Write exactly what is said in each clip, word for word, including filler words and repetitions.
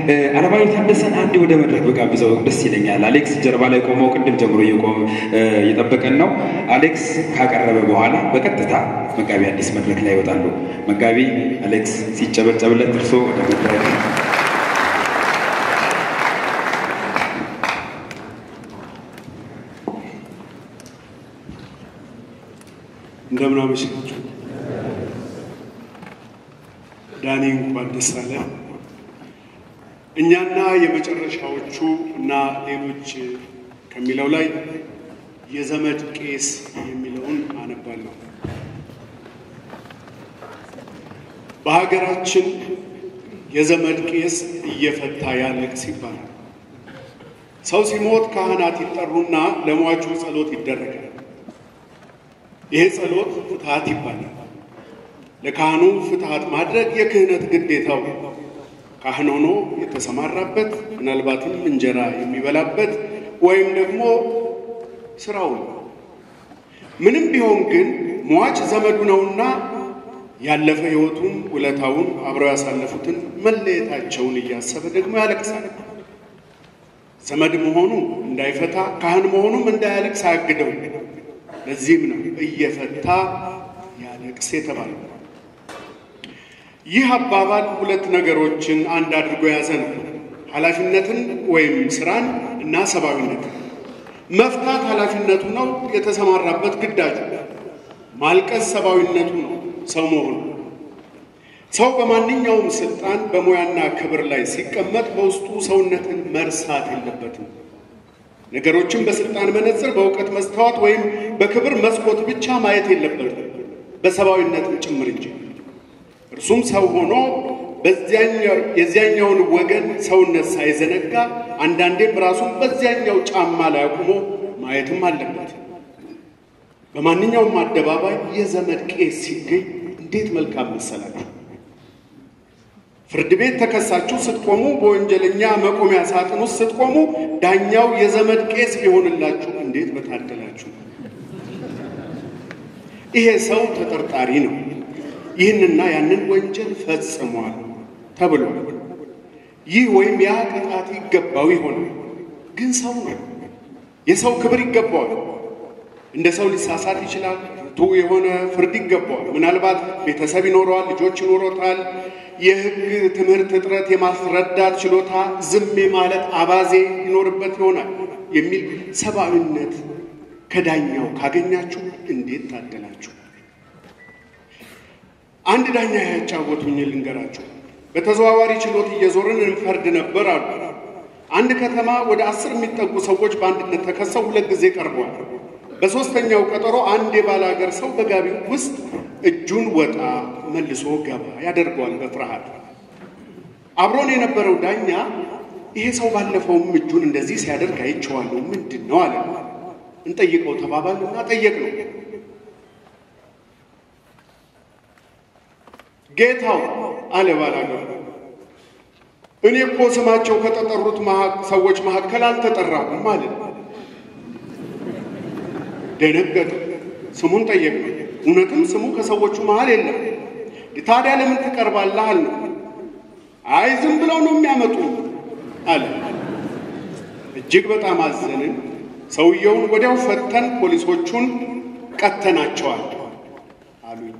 Alemayehu Tadesse አንድ ወደ መድረክ በጋብዘው ደስ ይለኛል አሌክስ ጀርባ ላይ ቆመው ቅድም ጀምሮ ይቆም እየጠበቀን ነው አሌክስ ካቀረበ በኋላ በቀጥታ መጋቢ አዲስ መድረክ ላይ ይወጣሉ መጋቢ አሌክስ ሲጨበጨብለት እርሶ ወደ መድረክ እንደምን አመሻችሁ ዳኒ እንኳን ደስ አለ እኛና የመጨረሻዎቹ እና ሌሎች ከሚለው ላይ የዘመድ ቄስ የሚለውን አነባለሁ በሀገራችን የዘመድ ቄስ እየፈታ ያለቅስ ይባላል ሰው ሲሞት ካህናት ይጠሩና ለሟቹ ጸሎት ይደረጋል ይሄ ጸሎት ፍትሃት ይባላል ለካህኑ ፍትሃት ማድረግ የክህነት ግዴታው ካህን ሆኖ የተሰማራበት ምናልባትም እንጀራ የሚበላበት ወይም ደግሞ ስራው ምንም ቢሆን ግን ሟች ዘመዱ ነውና ያለፈ ህይወቱን ውለታውን አብረው ያሳለፉትን መለየታቸውን እያሰበ ደግሞ ያለቅሳል ዘመድ መሆኑ እንዳይፈታ ካህን መሆኑም እንዳያለቅስ አያግደው ለዚህም ነው እየፈታ ያለቅስ የተባለው ይህ አባባል ሁለት ነገሮችን አንድ አድርጎ ያዘ ነው ኃላፊነትን ወይም ስራን እና ሰባዊነትን መፍታት ኃላፊነቱ ነው የተሰማራበት ግዳጁ ማልቀስ ሰባዊነቱ ነው ሰው መሆኑ ሰው በማንኛውም ስልጣን በሙያና ክብር ላይ ሲቀመጥ በውስጡ ሰውነትን መርሳት የለበትም ነገሮችን በስልጣን መነጽር በእውቀት መስተዋት ወይም በክብር መስኮት ብቻ ማየት የለበትም በሰባዊነት ጭምር እንጂ እርሱም ሰው ሆኖ በዚያኛው የዚያኛውን ወገን ሰውነት ሳይዘነጋ አንዳንዴም ራሱን በዚያኛው ጫማ ላይ አቁሞ ማየትም አለበት በማንኛውም አደባባይ የዘመድ ቄስ ሲገኝ እንዴት መልካም መሰላችሁ ፍርድ ቤት ተከሳችሁ ስትቆሙ በወንጀለኛ መቆሚያ ሳጥን ውስጥ ስትቆሙ ዳኛው የዘመድ ቄስ ቢሆንላችሁ እንዴት በታደላችሁ ይሄ ሰው ተጠርጣሪ ነው ይህንና ያንን ወንጀል ፈጽሟል ተብሎ ይህ ወይም ያ ቅጣት ይገባው ይሆናል ግን ሰው ነው የሰው ክብር ይገባዋል እንደ ሰው ሊሳሳት ይችላል ቱ የሆነ ፍርድ ይገባዋል ምናልባት ቤተሰብ ይኖረዋል ልጆች ይኖሩታል የህግ ትምህርት ጥረት የማስረዳት ችሎታ ዝም ማለት አባዜ ይኖርበት ይሆናል የሚል ሰባዊነት ከዳኛው ካገኛችሁ እንዴት ታደላችሁ አንድ ዳኛ ያጫወቱኝ ልንገራችሁ በተዘዋዋሪ ችሎት እየዞርን እንፈርድ ነበር አሉ አንድ ከተማ ወደ አስር የሚጠጉ ሰዎች በአንድነት ተከሰው ሁለት ጊዜ ቀርበዋል በሶስተኛው ቀጠሮ አንድ የባላገር ሰው በጋቢው ውስጥ እጁን ወጣ መልሶ ገባ ያደርገዋል በፍርሃት አብሮን የነበረው ዳኛ ይሄ ሰው ባለፈውም እጁን እንደዚህ ሲያደርግ አይቼዋለሁ ምንድነው አለ እንጠይቀው ተባባልና ጠየቅነው ጌታው አለ ባላገር እኔ እኮ ስማቸው ከተጠሩት ሰዎች መካከል አልተጠራሁም ማለት ደነገጠ ስሙን ጠየቅነው እውነትም ስሙ ከሰዎቹ መሃል የለም ታዲያ ለምን ትቀርባለህ አልነው አይ ዝም ብለው ነው የሚያመጡ አለ እጅግ በጣም አዘንን ሰውየውን ወዲያው ፈተን ፖሊሶቹን ቀተናቸዋል አሉኝ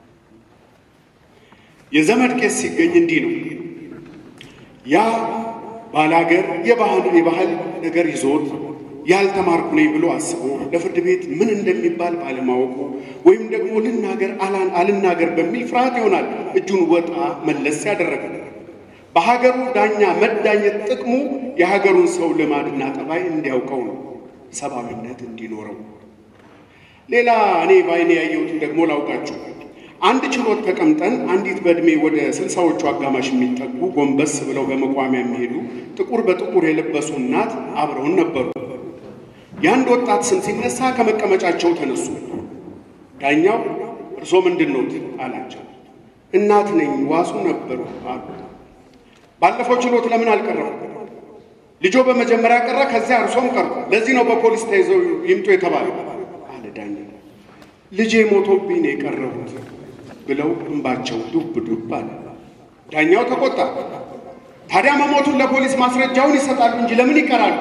የዘመድ ቄስ ሲገኝ እንዲህ ነው ያ ባላገር የባህል የባህል ነገር ይዞት ያልተማርኩ ነኝ ብሎ አስቦ ለፍርድ ቤት ምን እንደሚባል ባለማወቁ ወይም ደግሞ ልናገር አላን አልናገር በሚል ፍርሃት ይሆናል እጁን ወጣ መለስ ያደረገ በሀገሩ ዳኛ መዳኘት ጥቅሙ የሀገሩን ሰው ልማድና ጠባይ እንዲያውቀው ነው ሰባዊነት እንዲኖረው ሌላ እኔ ባይኔ ያየሁት ደግሞ ላውቃችሁ አንድ ችሎት ተቀምጠን አንዲት በእድሜ ወደ ስልሳዎቹ አጋማሽ የሚጠጉ ጎንበስ ብለው በመቋሚያ የሚሄዱ ጥቁር በጥቁር የለበሱ እናት አብረውን ነበሩ ያንድ ወጣት ስም ሲነሳ ከመቀመጫቸው ተነሱ ዳኛው እርሶ ምንድነው አላቸው እናት ነኝ ዋሱ ነበሩ አሉ ባለፈው ችሎት ለምን አልቀረም ልጆ በመጀመሪያ ቀረ ከዚያ እርሶም ቀሩ ለዚህ ነው በፖሊስ ተይዘው ይምጡ የተባለው አለ ዳኛው ልጄ ሞቶብኝ ነው የቀረሁት ብለው እንባቸው ዱብ ዱብ አለ ዳኛው ተቆጣ ታዲያ መሞቱን ለፖሊስ ማስረጃውን ይሰጣሉ እንጂ ለምን ይቀራሉ?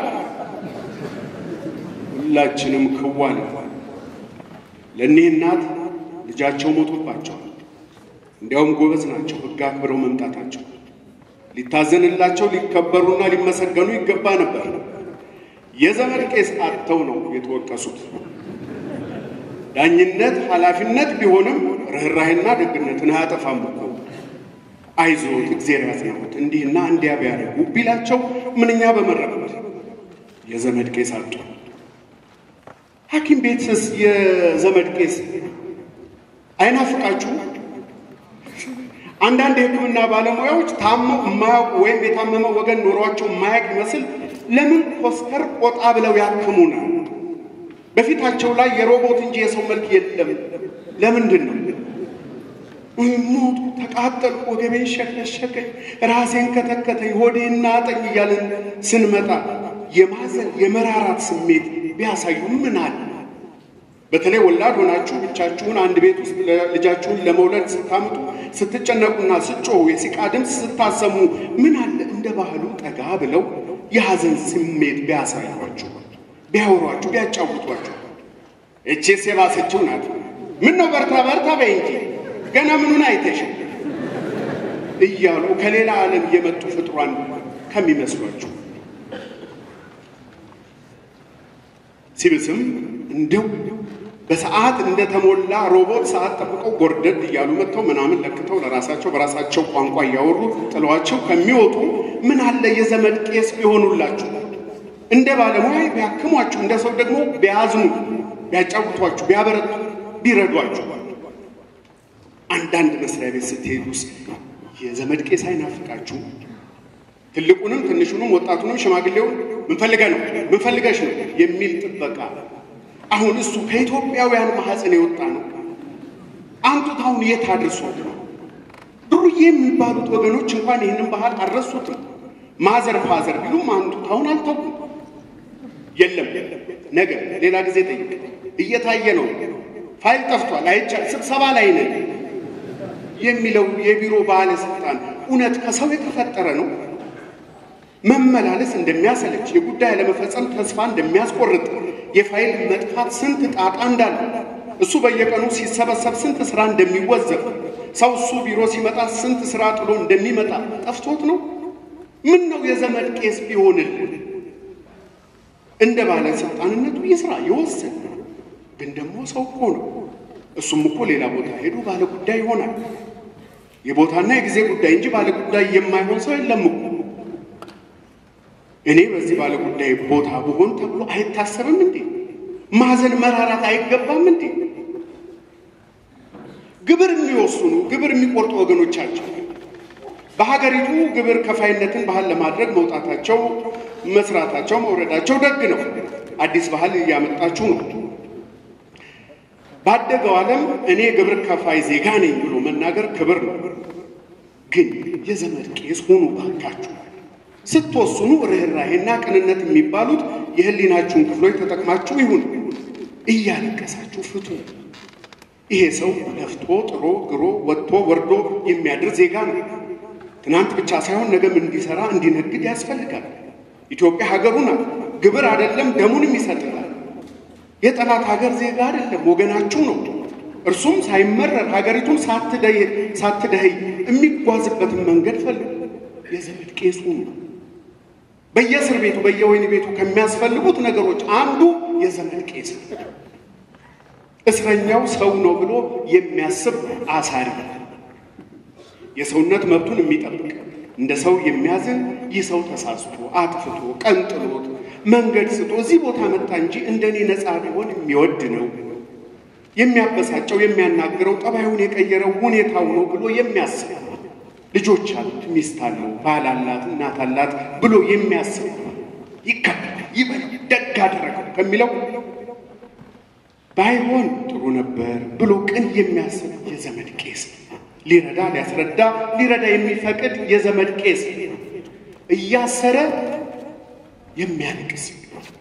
ሁላችንም ክዋል ለእኒህ እናት ልጃቸው ሞቶባቸው እንዲያውም ጎበዝ ናቸው ሕግ አክብረው መምጣታቸው ሊታዘንላቸው ሊከበሩና ሊመሰገኑ ይገባ ነበር። የዘመድ ቄስ አጥተው ነው የተወቀሱት። ዳኝነት ኃላፊነት ቢሆንም ርህራሄና ደግነትን አያጠፋም እኮ። አይዞት እግዚአብሔር ያጽናዎት እንዲህና እንዲያ ቢያደርጉ ቢላቸው ምንኛ በመረቁት። የዘመድ ቄስ አጡ። ሐኪም ቤትስ የዘመድ ቄስ አይናፍቃችሁ? አንዳንድ የሕክምና ባለሙያዎች ታመው የማያውቁ ወይም የታመመ ወገን ኖሯቸው የማያውቅ ይመስል ለምን ኮስተር ቆጣ ብለው ያክሙናል? በፊታቸው ላይ የሮቦት እንጂ የሰው መልክ የለም። ለምንድን ነው? ሞቱ፣ ተቃጠልኩ፣ ወገቤን ሸከሸከኝ፣ ራሴን ከተከተኝ፣ ሆዴና አጠኝ እያልን ስንመጣ የማዘን የመራራት ስሜት ቢያሳዩ ምን አለ? በተለይ ወላድ ሆናችሁ ብቻችሁን አንድ ቤት ውስጥ ልጃችሁን ለመውለድ ስታምጡ ስትጨነቁና ስትጮሁ የሲቃ ድምፅ ስታሰሙ ምን አለ እንደ ባህሉ ጠጋ ብለው የሐዘን ስሜት ቢያሳዩአችሁ፣ ቢያወሯችሁ፣ ቢያጫውቷችሁ። እቺስ የባሰችው ናት። ምን ነው በርታ በርታ በይ እንጂ ገና ምኑን አይተሽ እያሉ ከሌላ ዓለም የመጡ ፍጥሯን ከሚመስሏችሁ ሲብስም እንደው በሰዓት እንደተሞላ ሮቦት ሰዓት ጠብቀው ጎርደድ እያሉ መጥተው ምናምን ለክተው ለራሳቸው በራሳቸው ቋንቋ እያወሩ ጥለዋቸው ከሚወጡ ምን አለ የዘመድ ቄስ ቢሆኑላችሁ፣ እንደ ባለሙያ ቢያክሟችሁ፣ እንደ ሰው ደግሞ ቢያዝኑ፣ ቢያጫውቷችሁ፣ ቢያበረቱ፣ ቢረዷችሁ። አንዳንድ መስሪያ ቤት ስትሄዱስ የዘመድ ቄስ አይናፍቃችሁ? ትልቁንም ትንሹንም ወጣቱንም ሽማግሌውን ምን ፈልገህ ነው ምን ፈልገሽ ነው የሚል ጥበቃ። አሁን እሱ ከኢትዮጵያውያን ማህፀን የወጣ ነው። አንቱታውን የት አድርሶት ነው? ድሩዬ የሚባሉት ወገኖች እንኳን ይህንን ባህል አልረሱትም። ማዘር ፋዘር ቢሉም አንቱታውን አልተውም። የለም ነገ ሌላ ጊዜ ጠይቅ፣ እየታየ ነው፣ ፋይል ጠፍቷል፣ አይቻል፣ ስብሰባ ላይ ነን የሚለው የቢሮ ባለስልጣን እውነት ከሰው የተፈጠረ ነው? መመላለስ እንደሚያሰለች፣ የጉዳይ ለመፈጸም ተስፋ እንደሚያስቆርጥ፣ የፋይል መጥፋት ስንት ጣጣ እንዳለ፣ እሱ በየቀኑ ሲሰበሰብ ስንት ስራ እንደሚወዘፍ፣ ሰው እሱ ቢሮ ሲመጣ ስንት ስራ ጥሎ እንደሚመጣ ጠፍቶት ነው? ምን ነው የዘመድ ቄስ ቢሆንልን እንደ ባለስልጣንነቱ ይስራ ይወስን። ግን ደግሞ ሰው እኮ ነው። እሱም እኮ ሌላ ቦታ ሄዶ ባለ ጉዳይ ይሆናል። የቦታና የጊዜ ጉዳይ እንጂ ባለ ጉዳይ የማይሆን ሰው የለም እኮ። እኔ በዚህ ባለ ጉዳይ ቦታ ብሆን ተብሎ አይታሰብም እንዴ? ማዘን መራራት አይገባም እንዴ? ግብር የሚወስኑ ግብር የሚቆርጡ ወገኖቻቸው በሀገሪቱ ግብር ከፋይነትን ባህል ለማድረግ መውጣታቸው፣ መስራታቸው፣ መውረዳቸው ደግ ነው። አዲስ ባህል እያመጣችሁ ነው። ባደገው ዓለም እኔ ግብር ከፋይ ዜጋ ነኝ ብሎ መናገር ክብር ነው። ግን የዘመድ ቄስ ሆኑ ባካችሁ። ስትወስኑ ርህራሄና ቅንነት የሚባሉት የህሊናችሁን ክፍሎች ተጠቅማችሁ ይሁን። እያለቀሳችሁ ፍቱ። ይሄ ሰው ለፍቶ ጥሮ ግሮ ወጥቶ ወርዶ የሚያድር ዜጋ ነው። ትናንት ብቻ ሳይሆን ነገም እንዲሰራ እንዲነግድ ያስፈልጋል። ኢትዮጵያ ሀገሩ ናት። ግብር አይደለም ደሙንም ይሰጣል። የጠላት ሀገር ዜጋ አይደለም፣ ወገናችሁ ነው። እርሱም ሳይመረር ሀገሪቱን ሳትደይ ሳትደህይ የሚጓዝበትን መንገድ ፈልጉ። የዘመድ ቄሱ ነው። በየእስር ቤቱ በየወይን ቤቱ ከሚያስፈልጉት ነገሮች አንዱ የዘመድ ቄስ ነው። እስረኛው ሰው ነው ብሎ የሚያስብ አሳሪ፣ የሰውነት መብቱን የሚጠብቅ እንደ ሰው የሚያዝን፣ ይህ ሰው ተሳስቶ አጥፍቶ ቀንጥሎት መንገድ ስቶ እዚህ ቦታ መጣ እንጂ እንደኔ ነፃ ቢሆን የሚወድ ነው። የሚያበሳጨው የሚያናግረው ጠባዩን የቀየረው ሁኔታው ነው ብሎ የሚያስብ፣ ልጆች አሉት፣ ሚስት አለው፣ ባል አላት፣ እናት አላት ብሎ የሚያስብ ይከበል ይበል ደግ አደረገው ከሚለው ባይሆን ጥሩ ነበር ብሎ ቅን የሚያስብ የዘመድ ቄስ፣ ሊረዳ ሊያስረዳ ሊረዳ የሚፈቅድ የዘመድ ቄስ፣ እያሰረ የሚያለቅስ።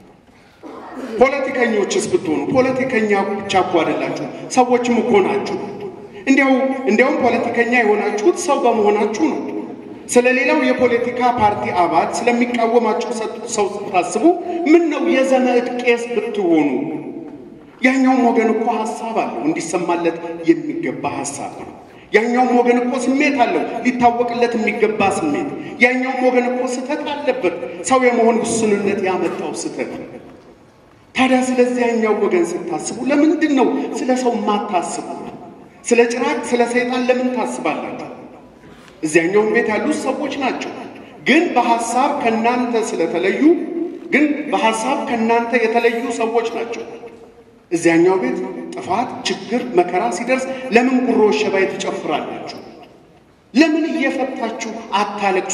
ፖለቲከኞችስ ብትሆኑ ፖለቲከኛ ብቻ እኮ አይደላችሁ፣ ሰዎችም እኮ ናችሁ። እንዲያው እንዲያውም ፖለቲከኛ የሆናችሁት ሰው በመሆናችሁ ነው። ስለሌላው የፖለቲካ ፓርቲ አባል ስለሚቃወማቸው ሰው ታስቡ ምን ነው የዘመድ ቄስ ብትሆኑ ያኛው ወገን እኮ ሐሳብ አለው እንዲሰማለት የሚገባ ሐሳብ ነው ያኛው ወገን እኮ ስሜት አለው ሊታወቅለት የሚገባ ስሜት ያኛው ወገን እኮ ስተት አለበት ሰው የመሆን ውስንነት ያመጣው ስተት ታዲያ ስለዚህ ያኛው ወገን ስታስቡ ለምንድን ነው ስለ ሰው ማታስቡ ስለ ጭራቅ ስለ ሰይጣን ለምን ታስባላችሁ እዚያኛው ቤት ያሉ ሰዎች ናቸው ግን በሐሳብ ከናንተ ስለተለዩ ግን በሐሳብ ከናንተ የተለዩ ሰዎች ናቸው እዚያኛው ቤት ጥፋት ችግር መከራ ሲደርስ ለምን ጉሮ ሸባይ ተጨፍራላችሁ ለምን እየፈታችሁ አታለቅሱ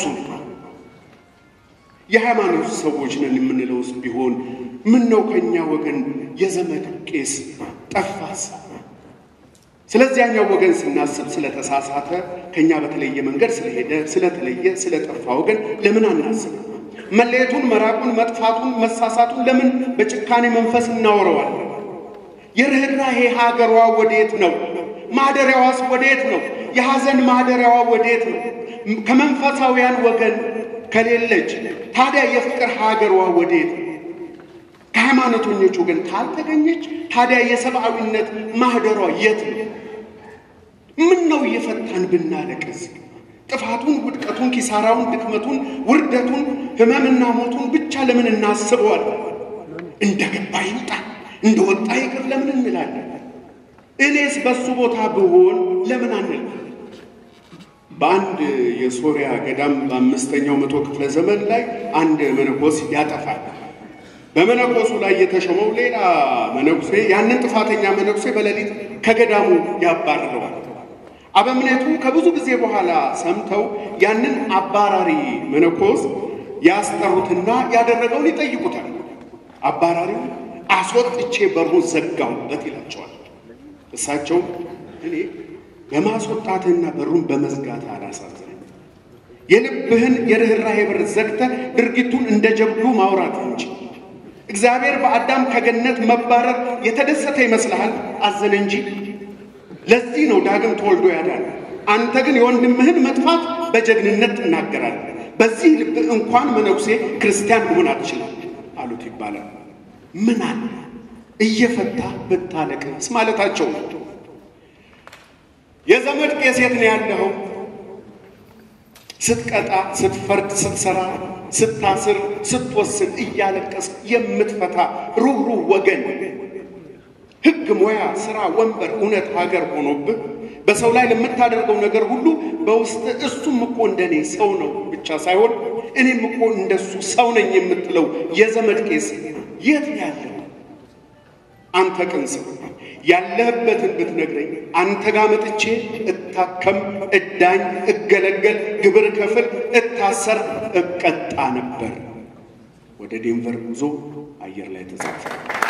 የሃይማኖት ሰዎች ነን የምንለውስ ቢሆን ምን ነው ከኛ ወገን የዘመድ ቄስ ጠፋስ ስለዚያኛው ወገን ስናስብ ስለተሳሳተ ከኛ በተለየ መንገድ ስለሄደ ስለተለየ ስለጠፋ ወገን ለምን አናስብ መለየቱን መራቁን መጥፋቱን መሳሳቱን ለምን በጭካኔ መንፈስ እናወራዋለን የርህራሄ ሀገሯ ወዴት ነው ማደሪያዋስ ወዴት ነው የሐዘን ማደሪያዋ ወዴት ነው ከመንፈሳውያን ወገን ከሌለች ታዲያ የፍቅር ሀገሯ ወዴት ነው ከሃይማኖተኞች ወገን ካልተገኘች ታዲያ የሰብአዊነት ማህደሯ የት ነው ምን ነው የፈታን ብናለቅስ ጥፋቱን ውድቀቱን ኪሳራውን ድክመቱን ውርደቱን ህመምና ሞቱን ብቻ ለምን እናስበዋለን እንደገባ ይውጣ እንደወጣ ይቅር ለምን እንላለን እኔስ በሱ ቦታ ብሆን ለምን አንል በአንድ የሶሪያ ገዳም በአምስተኛው መቶ ክፍለ ዘመን ላይ አንድ መነኮስ ያጠፋል በመነኮሱ ላይ የተሾመው ሌላ መነኩሴ ያንን ጥፋተኛ መነኩሴ በሌሊት ከገዳሙ ያባረረዋል አበምኔቱ ከብዙ ጊዜ በኋላ ሰምተው ያንን አባራሪ መነኮስ ያስጠሩትና ያደረገውን ይጠይቁታል አባራሪው አስወጥቼ በሩን ዘጋውበት ይላቸዋል እሳቸው እኔ በማስወጣትና በሩን በመዝጋት አላሳዝነኝ የልብህን የርህራሄ በር ዘግተህ ድርጊቱን እንደ ጀብዱ ማውራት እንጂ እግዚአብሔር በአዳም ከገነት መባረር የተደሰተ ይመስልሃል አዘነ እንጂ ለዚህ ነው ዳግም ተወልዶ ያዳነ አንተ ግን የወንድምህን መጥፋት በጀግንነት ትናገራለህ በዚህ ልብ እንኳን መነኩሴ ክርስቲያን መሆን አትችልም አሉት ይባላል ምን አለ እየፈታ ብታለቅስ ማለታቸው የዘመድ ቄስ የት ነው ያለው ስትቀጣ ስትፈርድ ስትሰራ ስታስር ስትወስን እያለቀስ የምትፈታ ሩህሩህ ወገን ህግ ሞያ ስራ ወንበር እውነት ሀገር ሆኖብህ በሰው ላይ ለምታደርገው ነገር ሁሉ በውስጥ እሱም እኮ እንደኔ ሰው ነው ብቻ ሳይሆን እኔም እኮ እንደሱ ሰው ነኝ የምትለው የዘመድ ቄስ የት ያለው አንተ ቅንስ ያለህበትን ብትነግረኝ አንተ ጋር መጥቼ እታከም እዳኝ እገለገል ግብር ከፍል እታሰር እቀጣ ነበር ወደ ዴንቨር ጉዞ አየር ላይ ተጻፈ